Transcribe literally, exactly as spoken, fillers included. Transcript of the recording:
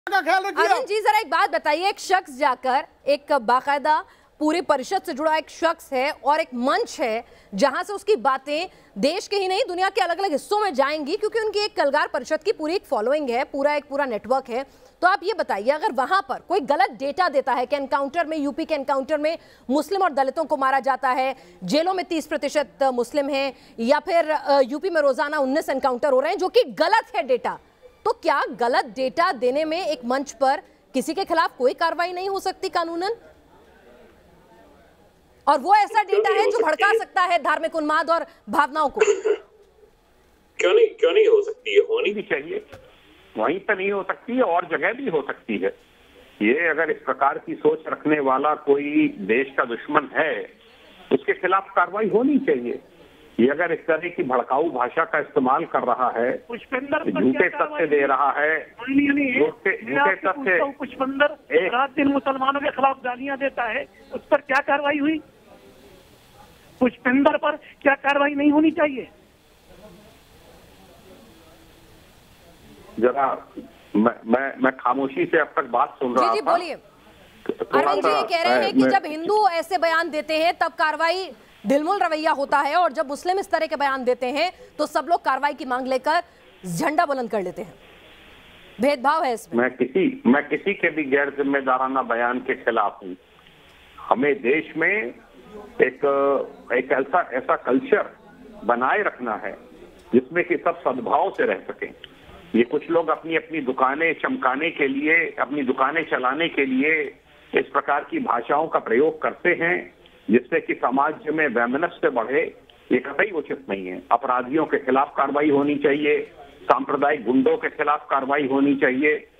का ख्याल रखिए। अरुण जी जरा एक बात बताइए, एक शख्स जाकर एक बाकायदा पूरी परिषद से जुड़ा एक शख्स है और एक मंच है जहां से उसकी बातें देश के ही नहीं दुनिया के अलग अलग हिस्सों में जाएंगी, क्योंकि उनकी एक कलगार परिषद की पूरी एक फॉलोइंग है, पूरा एक पूरा नेटवर्क है। तो आप ये बताइए, अगर वहां पर कोई गलत डेटा देता है कि एनकाउंटर में, यूपी के एनकाउंटर में मुस्लिम और दलितों को मारा जाता है, जेलों में तीस प्रतिशत मुस्लिम हैं, या फिर यूपी में रोजाना उन्नीस एनकाउंटर हो रहे हैं जो कि गलत है डेटा, तो क्या गलत डेटा देने में एक मंच पर किसी के खिलाफ कोई कार्रवाई नहीं हो सकती कानूनन? और वो ऐसा डेटा है जो भड़का सकता है धार्मिक उन्माद और भावनाओं को। क्यों नहीं क्यों नहीं हो सकती है? होनी भी चाहिए। वहीं पर नहीं हो सकती है और जगह भी हो सकती है। ये अगर इस प्रकार की सोच रखने वाला कोई देश का दुश्मन है, उसके खिलाफ कार्रवाई होनी चाहिए। ये अगर इस तरह की भड़काऊ भाषा का इस्तेमाल कर रहा है, झूठे तथ्य दे रहा है, झूठे तथ्य, पुष्पिंदर रात दिन मुसलमानों के खिलाफ गालियां देता है, उस पर क्या कार्रवाई हुई? पुष्पिंदर पर क्या कार्रवाई नहीं होनी चाहिए? जरा मैं मैं मैं खामोशी से अब तक बात सुन रहा था। जी जी बोलिए। अरविंद जी ये कह रहे हैं कि जब हिंदू ऐसे बयान देते हैं तब कार्रवाई ढिलमुल रवैया होता है, और जब मुस्लिम इस तरह के बयान देते हैं तो सब लोग कार्रवाई की मांग लेकर झंडा बुलंद कर लेते हैं। भेदभाव है इसमें। मैं किसी मैं किसी के भी गैर जिम्मेदाराना बयान के खिलाफ हूँ। हमें देश में एक एक ऐसा ऐसा कल्चर बनाए रखना है जिसमें कि सब सद्भाव से रह सकें। ये कुछ लोग अपनी अपनी दुकानें चमकाने के लिए, अपनी दुकानें चलाने के लिए इस प्रकार की भाषाओं का प्रयोग करते हैं जिससे कि समाज में वैमनस्य बढ़े। ये कतई उचित नहीं है। अपराधियों के खिलाफ कार्रवाई होनी चाहिए, सांप्रदायिक गुंडों के खिलाफ कार्रवाई होनी चाहिए,